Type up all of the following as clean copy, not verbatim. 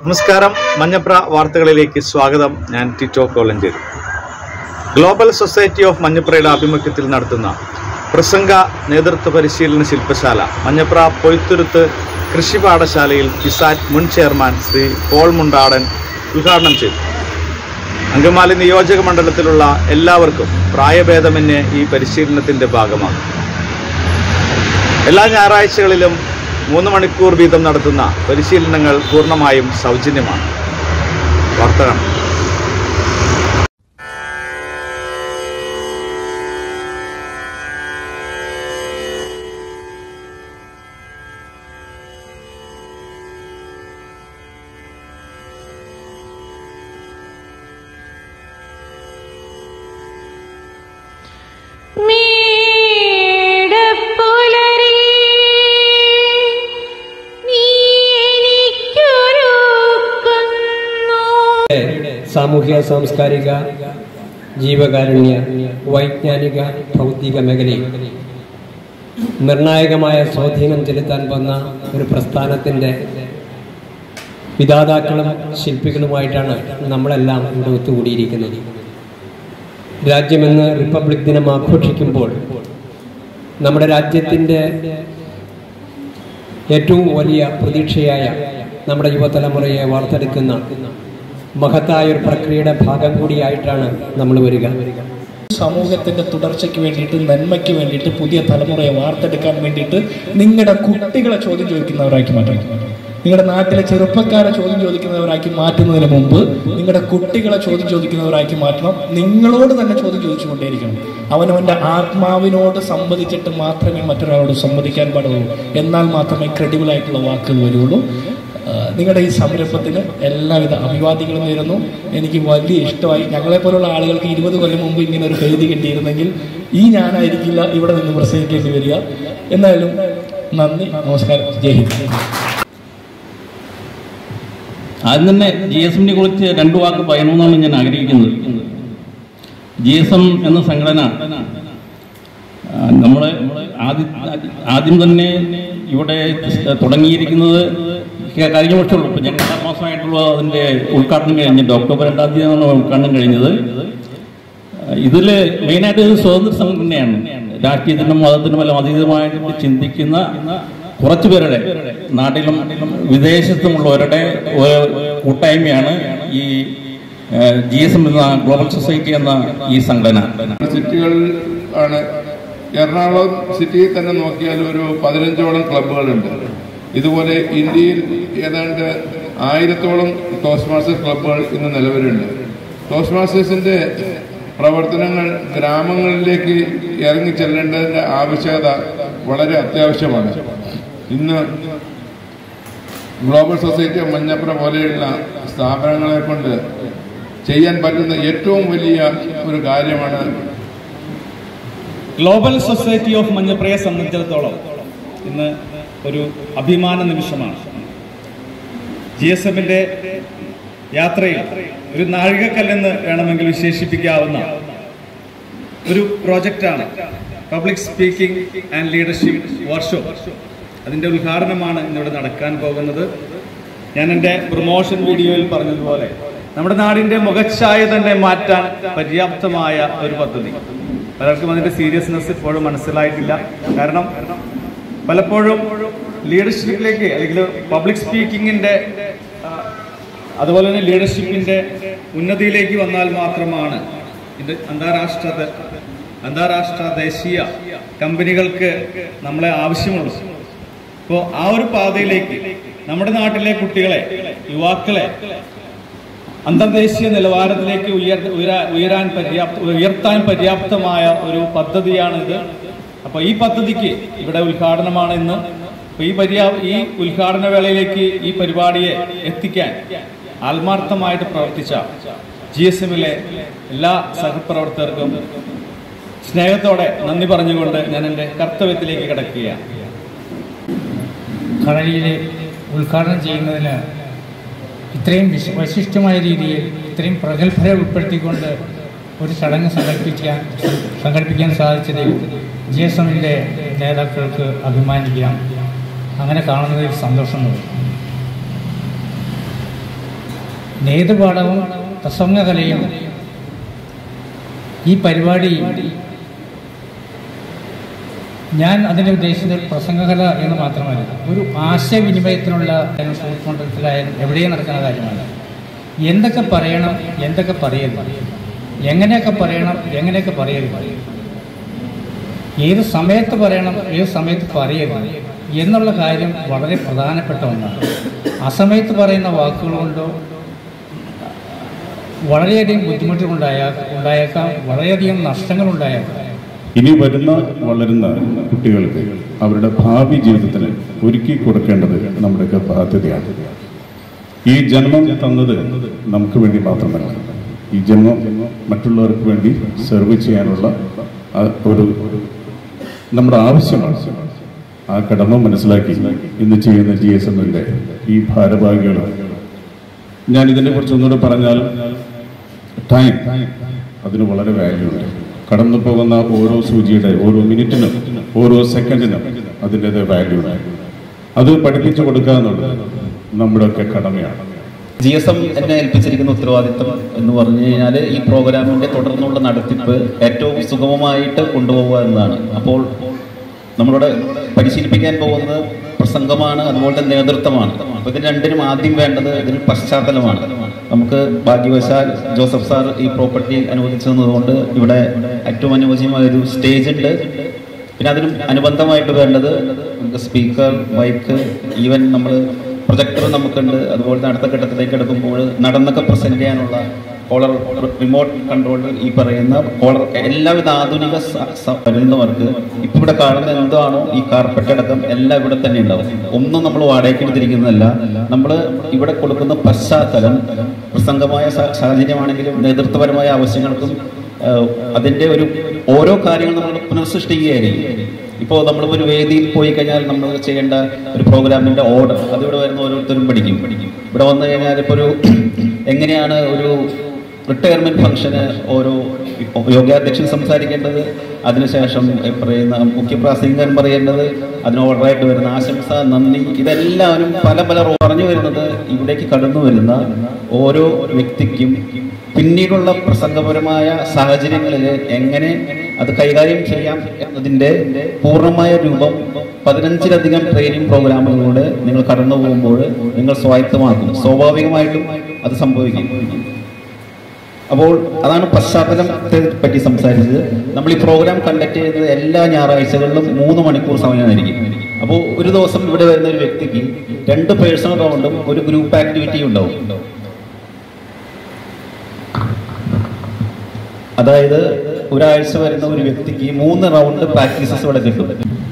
നമസ്കാരം, മഞ്ഞപ്ര വാർത്തകളിലേക്ക് സ്വാഗതം. ഞാൻ Tito Kolenchery. Global society of മഞ്ഞപ്രയുടെ ആഭിമുഖ്യത്തിൽ നടത്തുന്ന പ്രസംഗ നേതൃത്വ പരിശീലന ശില്പശാല മഞ്ഞപ്ര പൊയ്ത്തുരുത്ത് കൃഷി പാഠശാലയിൽ കിസാറ്റ് മുൻ ചെയർമാൻ ശ്രീ പോൾ മുണ്ടാടൻ ഉദ്ഘാടനം ചെയ്തു. അങ്കമാലി നിയോജക മണ്ഡലത്തിലുള്ള എല്ലാവർക്കും പ്രായഭേദമന്യേ ഈ പരിശീലനത്തിൻ്റെ ഭാഗമാണ്. എല്ലാ ഞായറാഴ്ചകളിലും 3 മണിക്കൂർ വീതം നടത്തുന്ന പരിശീലനങ്ങൾ പൂർണ്ണമായും സൗജന്യമാണ്. വാർത്തകൾ. സാമൂഹ്യ സാംസ്കാരിക ജീവകാരുണ്യ വൈജ്ഞാനിക ഭൗതിക മേഖലയിൽ നിർണായകമായ സ്വാധീനം ചെലുത്താൻ വന്ന ഒരു പ്രസ്ഥാനത്തിൻ്റെ വിധാതാക്കളും ശില്പികളുമായിട്ടാണ് നമ്മളെല്ലാം ഇവിടെ ഒത്തുകൂടിയിരിക്കുന്നത്. രാജ്യമെന്ന് റിപ്പബ്ലിക് ദിനം ആഘോഷിക്കുമ്പോൾ നമ്മുടെ രാജ്യത്തിൻ്റെ ഏറ്റവും വലിയ പ്രതീക്ഷയായ നമ്മുടെ യുവതലമുറയെ വാർത്തെടുക്കുന്ന മഹത്തായ ഒരു പ്രക്രിയയുടെ ഭാഗം കൂടിയായിട്ടാണ് നമ്മൾ വരിക. സമൂഹത്തിന്റെ തുടർച്ചയ്ക്ക് വേണ്ടിയിട്ട്, നന്മയ്ക്ക് വേണ്ടിയിട്ട്, പുതിയ തലമുറയെ വാർത്തെടുക്കാൻ വേണ്ടിയിട്ട് നിങ്ങളുടെ കുട്ടികളെ ചോദ്യം ചോദിക്കുന്നവരാക്കി മാറ്റണം. നിങ്ങളുടെ നാട്ടിലെ ചെറുപ്പക്കാരെ ചോദ്യം ചോദിക്കുന്നവരാക്കി മാറ്റുന്നതിന് മുമ്പ് നിങ്ങളുടെ കുട്ടികളെ ചോദ്യം ചോദിക്കുന്നവരാക്കി മാറ്റണം. നിങ്ങളോട് തന്നെ ചോദ്യം ചോദിച്ചുകൊണ്ടേയിരിക്കണം. അവനവൻ്റെ ആത്മാവിനോട് സംവദിച്ചിട്ട് മാത്രമേ മറ്റൊരാളോട് സംവദിക്കാൻ പാടുള്ളൂ. എന്നാൽ മാത്രമേ ക്രെഡിബിൾ ആയിട്ടുള്ള വാക്കുകൾ വരുള്ളൂ. നിങ്ങളുടെ ഈ സംരംഭത്തിന് എല്ലാവിധ അഭിവാദ്യങ്ങളും നേരുന്നു. എനിക്ക് വലിയ ഇഷ്ടമായി. ഞങ്ങളെപ്പോലുള്ള ആളുകൾക്ക് 20 കൊല്ലം മുമ്പ് ഇങ്ങനെ ഒരു കരുതി കിട്ടിയിരുന്നെങ്കിൽ ഈ ഞാനായിരിക്കില്ല ഇവിടെ നിന്ന് പ്രസംഗിക്കേണ്ടി വരിക. എന്തായാലും നന്ദി, നമസ്കാരം, ജയ് ഹിന്ദ്. ആദ്യം തന്നെ GSM-നെ കുറിച്ച് 2 വാക്ക് പറയണമെന്നാണ് ഞാൻ ആഗ്രഹിക്കുന്നത്. GSM എന്ന സംഘടന നമ്മൾ ആദ്യം തന്നെ ഇവിടെ തുടങ്ങിയിരിക്കുന്നത് കഴിഞ്ഞ വർഷമുള്ളൂ. ഇപ്പം ഞങ്ങൾ 2 മാസമായിട്ടുള്ള അതിൻ്റെ ഉദ്ഘാടനം കഴിഞ്ഞിട്ട് ഒക്ടോബർ 2-ാം തീയതിയാണ് ഉദ്ഘാടനം കഴിഞ്ഞത്. ഇതിൽ മെയിനായിട്ട് ഇത് സ്വതന്ത്ര സംഘടനയാണ്. രാഷ്ട്രീയത്തിനും മതത്തിനും എല്ലാം അതീതമായിട്ട് ചിന്തിക്കുന്ന കുറച്ചു പേരുടെ നാട്ടിലും വിദേശത്തുമുള്ളവരുടെ കൂട്ടായ്മയാണ് ഈ GSM എന്ന ഗ്ലോബൽ സൊസൈറ്റി എന്ന ഈ സംഘടന. സിറ്റികളിൽ ആണ്. എറണാകുളം സിറ്റിയിൽ തന്നെ നോക്കിയാൽ ഒരു 15ഓളം ക്ലബ്ബുകളുണ്ട്. ഇതുപോലെ ഇന്ത്യയിൽ ഏതാണ്ട് 1000ഓളം ടോസ്റ്റ് മാസ്റ്റേഴ്സ് ക്ലബ്ബുകൾ ഇന്ന് നിലവിലുണ്ട്. ടോസ്റ്റ് മാസ്റ്റേഴ്സിന്റെ പ്രവർത്തനങ്ങൾ ഗ്രാമങ്ങളിലേക്ക് ഇറങ്ങി ചെല്ലേണ്ടതിന്റെ ആവശ്യകത വളരെ അത്യാവശ്യമാണ്. ഇന്ന് ഗ്ലോബൽ സൊസൈറ്റി ഓഫ് മഞ്ഞപ്ര പോലെയുള്ള സ്ഥാപനങ്ങളെ കൊണ്ട് ചെയ്യാൻ പറ്റുന്ന ഏറ്റവും വലിയ ഒരു കാര്യമാണ്. ഗ്ലോബൽ സൊസൈറ്റി ഓഫ് മഞ്ഞപ്രയെ സംബന്ധിച്ചിടത്തോളം ഇന്ന് ഒരു അഭിമാന നിമിഷമാണ്. GSM-ന്റെ യാത്രയിൽ ഒരു നാഴികക്കല്ലെന്ന് വേണമെങ്കിൽ വിശേഷിപ്പിക്കാവുന്ന ഒരു പ്രോജക്റ്റാണ് public speaking and leadership workshop. അതിൻ്റെ ഉദ്ഘാടനമാണ് ഇന്നിവിടെ നടക്കാൻ പോകുന്നത്. ഞാൻ എൻ്റെ പ്രൊമോഷൻ വീഡിയോയിൽ പറഞ്ഞതുപോലെ നമ്മുടെ നാടിൻ്റെ മുഖച്ഛായ തന്നെ മാറ്റാൻ പര്യാപ്തമായ ഒരു പദ്ധതി. പലർക്കും അതിൻ്റെ സീരിയസ്നെസ് ഇപ്പോഴും മനസ്സിലായിട്ടില്ല. കാരണം പലപ്പോഴും ലീഡർഷിപ്പിലേക്ക് അല്ലെങ്കിൽ പബ്ലിക് സ്പീക്കിങ്ങിൻ്റെ അതുപോലെ തന്നെ ലീഡർഷിപ്പിൻ്റെ ഉന്നതിയിലേക്ക് വന്നാൽ മാത്രമാണ് ഇത് അന്താരാഷ്ട്ര ദേശീയ കമ്പനികൾക്ക് നമ്മളെ ആവശ്യമുള്ളൂ. അപ്പോൾ ആ ഒരു പാതയിലേക്ക് നമ്മുടെ നാട്ടിലെ കുട്ടികളെ, യുവാക്കളെ അന്തർദേശീയ നിലവാരത്തിലേക്ക് ഉയർത്താൻ പര്യാപ്തമായ ഒരു പദ്ധതിയാണിത്. അപ്പോൾ ഈ പദ്ധതിക്ക് ഇവിടെ ഉദ്ഘാടനമാണ് ഇന്ന്. അപ്പോൾ ഈ ഉദ്ഘാടന വേളയിലേക്ക് ഈ പരിപാടിയെ എത്തിക്കാൻ ആത്മാർത്ഥമായിട്ട് പ്രവർത്തിച്ച GSM-ലെ എല്ലാ സഹപ്രവർത്തകർക്കും സ്നേഹത്തോടെ നന്ദി പറഞ്ഞുകൊണ്ട് ഞാൻ എൻ്റെ കർത്തവ്യത്തിലേക്ക് കിടക്കുകയാണ്. കളരിയിലെ ഉദ്ഘാടനം ചെയ്യുന്നതിന് ഇത്രയും വൈശിഷ്ട്യമായ രീതിയിൽ ഇത്രയും പ്രഗത്ഭരെ ഉൾപ്പെടുത്തിക്കൊണ്ട് ഒരു ചടങ്ങ് സംഘടിപ്പിക്കാൻ സാധിച്ചതിൽ GSM-ന്റെ നേതാക്കൾക്ക് അഭിമാനിക്കാം. അങ്ങനെ കാണുന്നതിൽ സന്തോഷം തോന്നും. നേതൃപാഠവും പ്രസംഗകലയും ഈ പരിപാടി ഞാൻ അതിനെ ഉദ്ദേശിച്ചത് പ്രസംഗകല എന്ന് മാത്രമല്ല, ഒരു ആശയവിനിമയത്തിനുള്ള മണ്ഡലത്തിലായാലും എവിടെയും നടക്കുന്ന കാര്യമാണ്. എന്തൊക്കെ പറയണം, എന്തൊക്കെ പറയരുത്, എങ്ങനെയൊക്കെ പറയണം, എങ്ങനെയൊക്കെ പറയരുത്, ഏത് സമയത്ത് പറയണം, ഏത് സമയത്ത് പറയരുത് എന്നുള്ള കാര്യം വളരെ പ്രധാനപ്പെട്ട ഒന്നാണ്. അസമയത്ത് പറയുന്ന വാക്കുകൾ കൊണ്ടോ വളരെയധികം ബുദ്ധിമുട്ടുകളുണ്ടായേക്കാം, വളരെയധികം നഷ്ടങ്ങളുണ്ടായേക്കാം. ഇനി വളരുന്ന കുട്ടികൾക്ക് അവരുടെ ഭാവി ജീവിതത്തിന് ഒരുക്കി കൊടുക്കേണ്ടത് നമ്മുടെയൊക്കെ ബാധ്യതയാണ്. ഈ ജന്മം തന്നത് നമുക്ക് വേണ്ടി മാത്രമല്ല, ഈ ജന്മം മറ്റുള്ളവർക്ക് വേണ്ടി സെർവ് ചെയ്യാനുള്ള ഒരു നമ്മുടെ ആവശ്യമാണ്. ആ കടമ മനസ്സിലാക്കി ഇന്ന് ചെയ്യുന്ന GSMന്റെ ഈ ഭാരവാഹികൾ, ഞാൻ ഇതിനെക്കുറിച്ച് ഒന്നുകൂടെ പറഞ്ഞാൽ, ടൈം അതിന് വളരെ വാല്യൂ ഉണ്ട്. കടന്നു പോകുന്ന ഓരോ സൂചിയുടെ ഓരോ മിനിറ്റിനും ഓരോ സെക്കൻഡിനും അതിൻ്റെതായ വാല്യൂ ഉണ്ട്. അത് പഠിപ്പിച്ചു കൊടുക്കുക എന്നുള്ളത് നമ്മുടെയൊക്കെ കടമയാണ്. GSM എന്നെ ഏൽപ്പിച്ചിരിക്കുന്ന ഉത്തരവാദിത്വം എന്ന് പറഞ്ഞു കഴിഞ്ഞാൽ ഈ പ്രോഗ്രാമിന്റെ തുടർന്നുള്ള നടത്തിപ്പ് ഏറ്റവും സുഗമമായിട്ട് കൊണ്ടുപോകുക എന്നതാണ്. അപ്പോൾ നമ്മളിവിടെ പരിശീലിപ്പിക്കാൻ പോകുന്നത് പ്രസംഗമാണ്, അതുപോലെ തന്നെ നേതൃത്വമാണ്. അപ്പോൾ ഇതിന് രണ്ടിനും ആദ്യം വേണ്ടത് ഇതിന് പശ്ചാത്തലമാണ്. നമുക്ക് ഭാഗ്യവശാൽ ജോസഫ് സാർ ഈ പ്രോപ്പർട്ടി അനുവദിച്ചു തന്നതുകൊണ്ട് ഇവിടെ ഏറ്റവും അനുയോജ്യമായൊരു സ്റ്റേജ് ഉണ്ട്. പിന്നെ അതിനും അനുബന്ധമായിട്ട് വേണ്ടത് നമുക്ക് സ്പീക്കർ, മൈക്ക്, ഈവൻ നമ്മൾ പ്രൊജക്ടർ നമുക്കുണ്ട്. അതുപോലെ തന്നെ അടുത്ത ഘട്ടത്തിലേക്ക് എടുക്കുമ്പോൾ നടന്നൊക്കെ പ്രസന്റ് ചെയ്യാനുള്ള കോളർ, റിമോട്ട് കൺട്രോൾ, ഈ പറയുന്ന കോളർ, എല്ലാവിധ ആധുനിക വരുന്നവർക്ക് ഇപ്പം ഇവിടെ കാണുന്ന എന്താണോ ഈ കാർപ്പറ്റ് അടക്കം എല്ലാം ഇവിടെ തന്നെ ഉണ്ടാവും. ഒന്നും നമ്മൾ വാടകയ്ക്ക് എടുത്തിരിക്കുന്നതല്ല. നമ്മൾ ഇവിടെ കൊടുക്കുന്ന പശ്ചാത്തലം പ്രസംഗമായ സാഹചര്യമാണെങ്കിലും നേതൃത്വപരമായ ആവശ്യങ്ങൾക്കും അതിൻ്റെ ഒരു ഓരോ കാര്യങ്ങളും നമ്മൾ പുനഃസൃഷ്ടിക്കുകയായിരിക്കും. ഇപ്പോൾ നമ്മളിപ്പോൾ ഒരു വേദിയിൽ പോയി കഴിഞ്ഞാൽ നമ്മൾ ചെയ്യേണ്ട ഒരു പ്രോഗ്രാമിൻ്റെ ഓർഡർ അതിവിടെ വരുന്ന ഓരോരുത്തരും പഠിക്കും. ഇവിടെ വന്നു കഴിഞ്ഞാൽ ഇപ്പോൾ ഒരു എങ്ങനെയാണ് ഒരു റിട്ടയർമെൻറ്റ് ഫംഗ്ഷന് ഓരോ യോഗാധ്യക്ഷൻ സംസാരിക്കേണ്ടത്, അതിനുശേഷം പറയുന്ന മുഖ്യപ്രാസംഗികൻ പറയേണ്ടത്, അതിന് ഓർഡറായിട്ട് വരുന്ന ആശംസ, നന്ദി, ഇതെല്ലാവരും പല പറഞ്ഞു വരുന്നത് ഇവിടേക്ക് കടന്നു വരുന്ന ഓരോ വ്യക്തിക്കും പിന്നീടുള്ള പ്രസംഗപരമായ സാഹചര്യങ്ങളിൽ എങ്ങനെ അത് കൈകാര്യം ചെയ്യാം എന്നതിൻ്റെ പൂർണ്ണമായ രൂപം 15-ലധികം ട്രെയിനിങ് പ്രോഗ്രാമുകളിലൂടെ നിങ്ങൾ കടന്നു പോകുമ്പോൾ നിങ്ങൾ സ്വായത്തമാക്കും. സ്വാഭാവികമായിട്ടും അത് സംഭവിക്കും. അപ്പോൾ അതാണ് പശ്ചാത്തലത്തെ പറ്റി സംസാരിച്ചത്. നമ്മൾ ഈ പ്രോഗ്രാം കണ്ടക്ട് ചെയ്യുന്നത് എല്ലാ ഞായറാഴ്ചകളിലും 3 മണിക്കൂർ സമയമായിരിക്കും. അപ്പോൾ ഒരു ദിവസം ഇവിടെ വരുന്ന ഒരു വ്യക്തിക്ക് 2 പേഴ്സണൽ റൗണ്ടും ഒരു ഗ്രൂപ്പ് ആക്ടിവിറ്റിയും ഉണ്ടാവും. അതായത് ഒരാഴ്ച വരുന്ന ഒരു വ്യക്തിക്ക് 3 റൗണ്ട് പ്രാക്ടീസസ് ഇവിടെ കിട്ടും.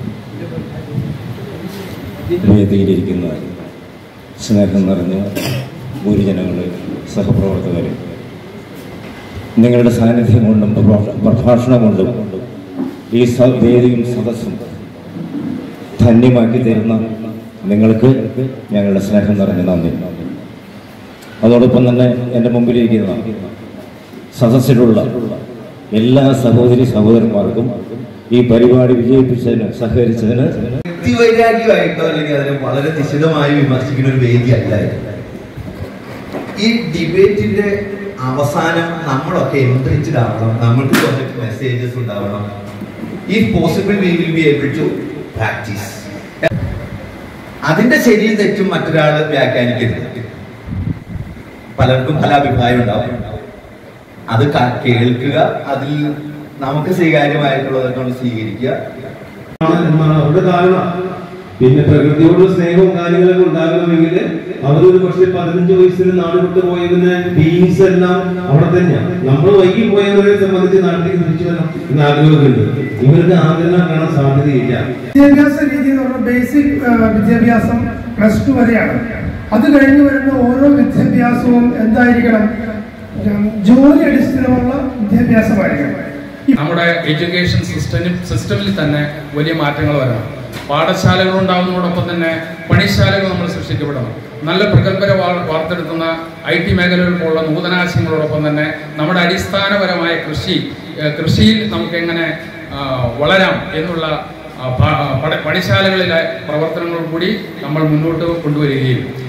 വേദിയിലിരിക്കുന്ന സ്നേഹം നിറഞ്ഞ ഗുരുജനങ്ങൾ, സഹപ്രവർത്തകർ, നിങ്ങളുടെ സാന്നിധ്യം കൊണ്ടും പ്രഭാഷണം കൊണ്ടും ഈ വേദിയും സദസ്സും ധന്യമാക്കി തരുന്ന നിങ്ങൾക്ക് ഞങ്ങളുടെ സ്നേഹം നിറഞ്ഞ നന്ദി. അതോടൊപ്പം തന്നെ എൻ്റെ മുമ്പിലിരിക്കുന്ന സദസ്സിലുള്ള എല്ലാ സഹോദരി സഹോദരന്മാർക്കും ഈ പരിപാടി വിജയിപ്പിച്ചതിന് സഹകരിച്ചതിന് വ്യക്തിവൈരാഗ്യമായിട്ടോ അല്ലെങ്കിൽ അതിനെ വളരെ നിശിതമായി വിമർശിക്കുന്ന ഒരു വേദിയല്ലായിരുന്നു. ഈ ഡിബേറ്റിന്റെ അവസാനം നമ്മളൊക്കെ എൻട്രിച്ച്ഡ് ആവണം, നമ്മൾക്ക് കുറച്ച് മെസ്സേജസ് ഉണ്ടാവണം. If possible we will be able to practise. അതിന്റെ ശരിയും തെറ്റും മറ്റൊരാൾ വ്യാഖ്യാനിക്കരുത്. പലർക്കും പല അഭിപ്രായം ഉണ്ടാവും. അത് കേൾക്കുക, അതിൽ നമുക്ക് സ്വീകാര്യമായിട്ടുള്ളതൊക്കെ സ്വീകരിക്കുക എന്നാണ് അവരുടെ ധാരണ. പിന്നെ പ്രകൃതിയോട് സ്നേഹവും കാര്യങ്ങളൊക്കെ ഉണ്ടാകണമെങ്കിൽ അവരൊരു പക്ഷെ 15 വയസ്സിൽ നാട് വിട്ടു പോയതിന് ബീൻസ് എല്ലാം അവിടെ തന്നെയാണ്. നമ്മൾ വൈകി പോയവരെ സംബന്ധിച്ച് നാട്ടിലേക്ക് തിരിച്ചു വരണം എന്ന ആഗ്രഹമുണ്ട്. ഇവരുടെ ആഗ്രഹം കാണാൻ സാധ്യതയില്ല. വിദ്യാഭ്യാസ രീതി എന്ന് പറഞ്ഞാൽ ബേസിക് വിദ്യാഭ്യാസം +2 വരെയാണ്. അത് കഴിഞ്ഞ് വരുന്ന ഓരോ വിദ്യാഭ്യാസവും എന്തായിരിക്കണം? ജോലി അടിസ്ഥാനമുള്ള വിദ്യാഭ്യാസമായിരിക്കണം. നമ്മുടെ എഡ്യൂക്കേഷൻ സിസ്റ്റമിൽ തന്നെ വലിയ മാറ്റങ്ങൾ വരണം. പാഠശാലകൾ ഉണ്ടാകുന്നതോടൊപ്പം തന്നെ പണിശാലകൾ നമ്മൾ സൃഷ്ടിക്കപ്പെടണം. നല്ല പ്രഗത്ഭരെ വാർത്തെടുക്കുന്ന IT മേഖലകൾ പോലുള്ള നൂതനാശയങ്ങളോടൊപ്പം തന്നെ നമ്മുടെ അടിസ്ഥാനപരമായ കൃഷിയിൽ നമുക്ക് എങ്ങനെ വളരാം എന്നുള്ള പണിശാലകളിലെ പ്രവർത്തനങ്ങൾ കൂടി നമ്മൾ മുന്നോട്ട് കൊണ്ടുവരികയും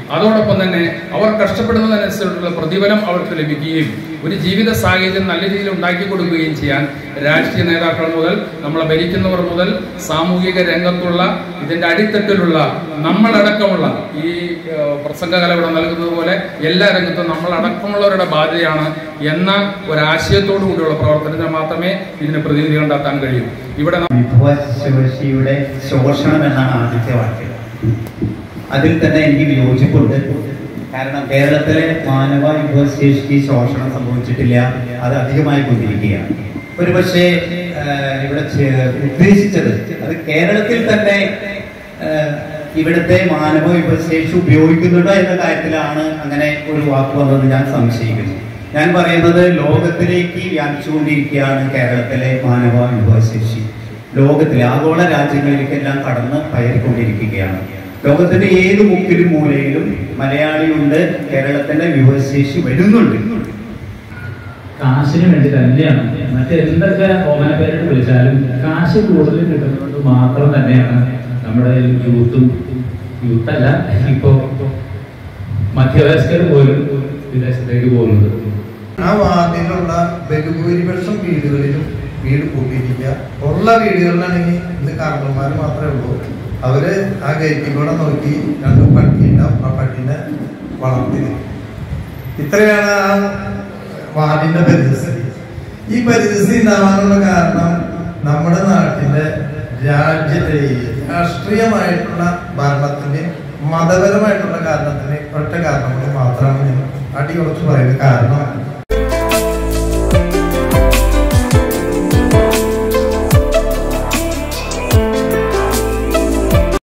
അതോടൊപ്പം തന്നെ അവർ കഷ്ടപ്പെടുന്നതനുസരിച്ചുള്ള പ്രതിഫലം അവർക്ക് ലഭിക്കുകയും ഒരു ജീവിത സാഹചര്യം നല്ല രീതിയിൽ ഉണ്ടാക്കി കൊടുക്കുകയും ചെയ്യാൻ രാഷ്ട്രീയ നേതാക്കൾ മുതൽ നമ്മളെ ഭരിക്കുന്നവർ മുതൽ സാമൂഹിക രംഗത്തുള്ള ഇതിന്റെ അടിത്തട്ടിലുള്ള നമ്മളടക്കമുള്ള ഈ പ്രസംഗകല ഇവിടെ നൽകുന്നത് പോലെ എല്ലാ രംഗത്തും നമ്മളടക്കമുള്ളവരുടെ ബാധ്യതയാണ് എന്ന ഒരാശയത്തോടു കൂടിയുള്ള പ്രവർത്തനത്തിന് മാത്രമേ ഇതിന് പ്രതിനിധി കണ്ടെത്താൻ കഴിയൂ. ഇവിടെ വിഭവശേഷിയുടെ ശോഷണം എന്നാണ് ആദ്യത്തെ വാക്യം. അതിൽ തന്നെ എനിക്ക് വിയോജിപ്പുണ്ട്. കാരണം കേരളത്തിലെ മാനവ വിഭവശേഷിക്ക് ശോഷണം സംഭവിച്ചിട്ടില്ല, അത് അധികമായി കൊണ്ടിരിക്കുകയാണ്. ഒരുപക്ഷെ ഇവിടെ ഉദ്ദേശിച്ചത് അത് കേരളത്തിൽ തന്നെ ഇവിടുത്തെ മാനവ വിഭവശേഷി ഉപയോഗിക്കുന്നുണ്ടോ എന്ന കാര്യത്തിലാണ് അങ്ങനെ ഒരു വാക്ക് വന്നത് ഞാൻ സംശയിക്കുന്നു. ഞാൻ പറയുന്നത് ലോകത്തിലേക്ക് വ്യാപിച്ചുകൊണ്ടിരിക്കുകയാണ് കേരളത്തിലെ മാനവ വിഭവശേഷി. ലോകത്തിലെ ആഗോള രാജ്യങ്ങളിലേക്കെല്ലാം കടന്ന് കയറിക്കൊണ്ടിരിക്കുകയാണ്. ലോകത്തിന്റെ ഏത് മുക്കിലും മൂലയിലും മലയാളിയുണ്ട്. കേരളത്തിന്റെ വിഭവശേഷി വരുന്നുണ്ട്. കാശിന് വേണ്ടി തന്നെയാണ് മറ്റെന്തൊക്കെ ഓമന പേരിട്ട് വിളിച്ചാലും കാശ് കൂടുതൽ കിട്ടുന്നത് മാത്രം തന്നെയാണ് നമ്മുടെ യൂത്തല്ല ഇപ്പോ മധ്യവയസ്കർ പോലും വിദേശത്തേക്ക് പോകുന്നത്. ആ വാർഡിലുള്ള ബഹുഭൂരിപക്ഷം വീടുകളിലും വീട് കൂട്ടിയിരിക്കുക. ഉള്ള വീടുകളിലാണെങ്കിൽ ഇത് കാരണന്മാർ മാത്രമേ ഉള്ളൂ. അവര് ആ ഗേറ്റിൽ കൂടെ നോക്കി 2 പട്ടി ഉണ്ടാവും, ആ പട്ടീനെ വളർത്തിയത്. ഇത്രയാണ് ആ വാർഡിന്റെ പരിസ്ഥിതി. ഈ പരിസ്ഥിതി ഉണ്ടാവാനുള്ള കാരണം നമ്മുടെ നാട്ടിലെ രാഷ്ട്രീയമായിട്ടുള്ള ഭരണത്തിന് മതപരമായിട്ടുള്ള കാരണത്തിന് ഒറ്റ കാരണം കൊണ്ട് മാത്രമാണ് ഞാൻ അടിയുറച്ച് പറയുന്നത്. കാരണം